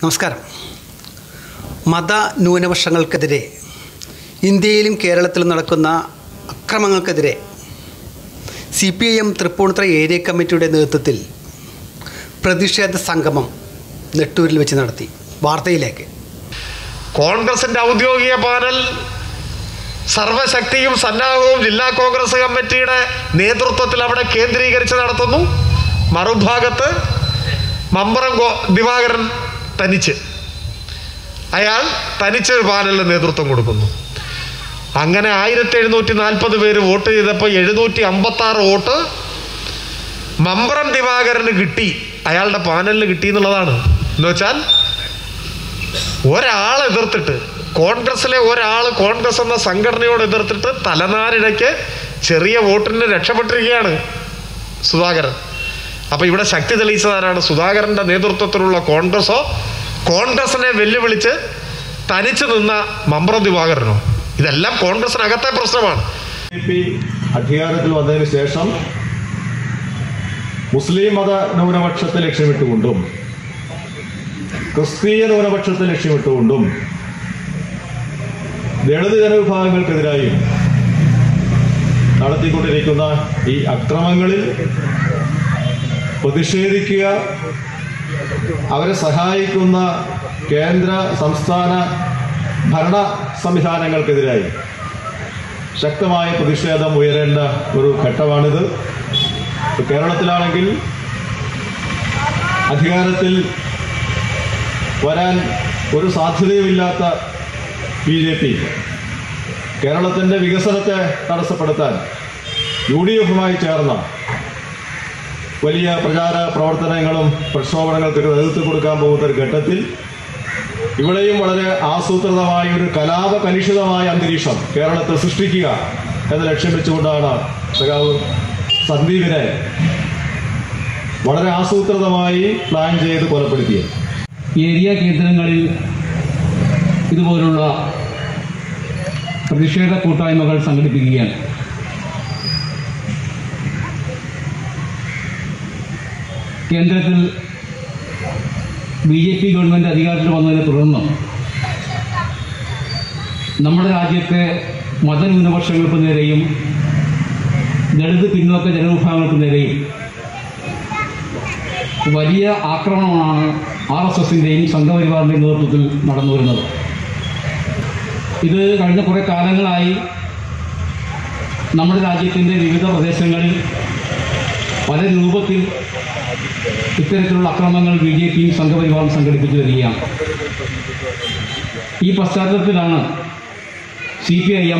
നമസ്കാരം. മത ന്യൂനപക്ഷങ്ങൾക്കെതിരെ ഇന്ത്യയിലും കേരളത്തിലും നടക്കുന്ന അക്രമങ്ങൾക്കെതിരെ CPIM തൃപ്പൂണിത്തുറ ഏരിയ കമ്മിറ്റിയുടെ നേതൃത്വത്തിൽ പ്രതിഷേധ സംഗമം നെട്ടൂരിൽ വെച്ച് നടത്തി. വാർത്തയിലേക്ക്. കോൺഗ്രസിൻ്റെ ഔദ്യോഗിക പാനൽ സർവശക്തിയും സന്നാഹവും ജില്ലാ കോൺഗ്രസ് കമ്മിറ്റിയുടെ നേതൃത്വത്തിൽ അവിടെ കേന്ദ്രീകരിച്ച് നടത്തുന്നു. മറുഭാഗത്ത് മമ്പറം ദിവാകരൻ അയാൾ തനിച്ചൊരു പാനലിന് നേതൃത്വം കൊടുക്കുന്നു. അങ്ങനെ 1740 പേര് വോട്ട് ചെയ്തപ്പോൾ 756 വോട്ട് മമ്പറം ദിവാകരന് കിട്ടി, അയാളുടെ പാനലിന് കിട്ടി എന്നുള്ളതാണ്. എന്ന് വെച്ചാൽ ഒരാൾ എതിർത്തിട്ട്, കോൺഗ്രസിലെ ഒരാൾ കോൺഗ്രസ് എന്ന സംഘടനയോട് എതിർത്തിട്ട് തലനാരിഴയ്ക്ക് ചെറിയ വോട്ടിന് രക്ഷപ്പെട്ടിരിക്കുകയാണ് സുധാകരൻ. അപ്പോൾ ഇവിടെ ശക്തി തെളിയിച്ചതാരാണ്? സുധാകരൻ്റെ നേതൃത്വത്തിലുള്ള കോൺഗ്രസോ കോൺഗ്രസിനെ വെല്ലുവിളിച്ച് തനിച്ച് നിന്ന മമ്പറം ദിവാകരനോ? ഇതെല്ലാം കോൺഗ്രസിനകത്തെ പ്രശ്നമാണ്. അധികാരത്തിൽ വന്നതിന് ശേഷം മുസ്ലിം മത ന്യൂനപക്ഷത്തെ ലക്ഷ്യമിട്ടുകൊണ്ടും ക്രിസ്തീയ ന്യൂനപക്ഷത്തെ ലക്ഷ്യമിട്ടുകൊണ്ടും ദളിത് ജനവിഭാഗങ്ങൾക്കെതിരായും നടത്തിക്കൊണ്ടിരിക്കുന്ന ഈ അക്രമങ്ങളിൽ പ്രതിഷേധിക്കുക, അവരെ സഹായിക്കുന്ന കേന്ദ്ര സംസ്ഥാന ഭരണ സംവിധാനങ്ങൾക്കെതിരായി ശക്തമായ പ്രതിഷേധം ഉയരേണ്ട ഒരു ഘട്ടമാണിത്. കേരളത്തിലാണെങ്കിൽ അധികാരത്തിൽ വരാൻ ഒരു സാധ്യതയുമില്ലാത്ത BJP കേരളത്തിൻ്റെ വികസനത്തെ തടസ്സപ്പെടുത്താൻ UDF-മായി ചേർന്ന വലിയ പ്രചാര പ്രവർത്തനങ്ങളും പ്രക്ഷോഭങ്ങൾക്ക് നേതൃത്വം കൊടുക്കാൻ പോകുന്ന ഒരു ഘട്ടത്തിൽ ഇവിടെയും വളരെ ആസൂത്രിതമായ ഒരു കലാപകലുഷിതമായ അന്തരീക്ഷം കേരളത്തിൽ സൃഷ്ടിക്കുക എന്ന ലക്ഷ്യം വെച്ചുകൊണ്ടാണ് സഖാവ് സന്ദീപിനെ വളരെ ആസൂത്രിതമായി പ്ലാൻ ചെയ്ത് കൊലപ്പെടുത്തിയത്. ഏരിയ കേന്ദ്രങ്ങളിൽ ഇതുപോലുള്ള പ്രതിഷേധ കൂട്ടായ്മകൾ സംഘടിപ്പിക്കുകയാണ്. കേന്ദ്രത്തിൽ BJP ഗവൺമെൻറ് അധികാരത്തിൽ വന്നതിനെ തുടർന്ന് നമ്മുടെ രാജ്യത്തെ മതന്യൂനപക്ഷങ്ങൾക്ക് നേരെയും ദളിത് പിന്നോക്ക ജനവിഭാഗങ്ങൾക്ക് നേരെയും വലിയ ആക്രമണമാണ് RSSൻ്റെയും സംഘപരിവാറിൻ്റെയും നേതൃത്വത്തിൽ നടന്നു വരുന്നത്. ഇത് കഴിഞ്ഞ കുറേ കാലങ്ങളായി നമ്മുടെ രാജ്യത്തിൻ്റെ വിവിധ പ്രദേശങ്ങളിൽ പല രൂപത്തിൽ ഇത്തരത്തിലുള്ള അക്രമങ്ങൾ BJPയും സംഘപരിവാറും സംഘടിപ്പിച്ചു വരികയാണ്. ഈ പശ്ചാത്തലത്തിലാണ് CPIM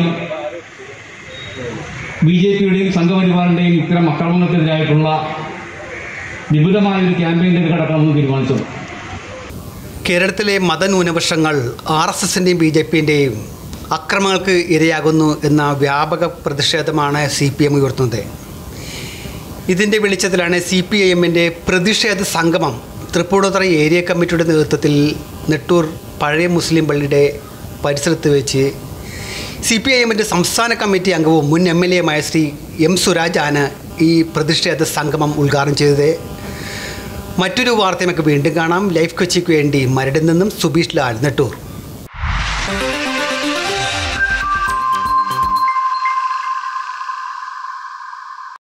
BJPയുടെയും സംഘപരിവാറിൻ്റെയും ഇത്തരം അക്രമങ്ങൾക്കെതിരായിട്ടുള്ള വിപുലമായൊരു ക്യാമ്പയിനിലേക്ക് കടക്കണമെന്ന് തീരുമാനിച്ചത്. കേരളത്തിലെ മതന്യൂനപക്ഷങ്ങൾ RSSൻ്റെയും BJPൻ്റെയും അക്രമങ്ങൾക്ക് ഇരയാകുന്നു എന്ന വ്യാപക പ്രതിഷേധമാണ് CPM ഉയർത്തുന്നത്. ഇതിൻ്റെ വെളിച്ചത്തിലാണ് CPIMൻ്റെ പ്രതിഷേധ സംഗമം തൃപ്പൂണിത്തുറ ഏരിയ കമ്മിറ്റിയുടെ നേതൃത്വത്തിൽ നെട്ടൂർ പഴയ മുസ്ലിം പള്ളിയുടെ പരിസരത്ത് വെച്ച് CPIMൻ്റെ സംസ്ഥാന കമ്മിറ്റി അംഗവും മുൻ MLA-യുമായ ശ്രീ M. സുരാജാണ് ഈ പ്രതിഷേധ സംഗമം ഉദ്ഘാടനം ചെയ്തത്. മറ്റൊരു വാർത്തയുമൊക്കെ വീണ്ടും കാണാം. ലൈഫ് കൊച്ചിക്ക് വേണ്ടി മരടിൽ നിന്നും സുബീഷ് ലാൽ, നെട്ടൂർ.